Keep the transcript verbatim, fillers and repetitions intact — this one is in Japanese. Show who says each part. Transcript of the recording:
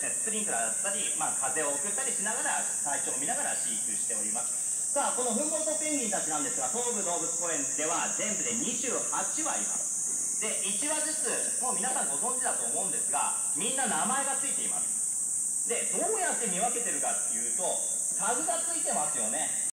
Speaker 1: ね、スプリンクラーだったり、まあ、風を送ったりしながら体調を見ながら飼育しております。さあ、このフンボルトペンギンたちなんですが、東武動物公園では全部でにじゅうはちわいます。で、いちわずつもう皆さんご存知だと思うんですが、みんな名前がついています。で、どうやって見分けてるかっていうと、タグがついてますよね。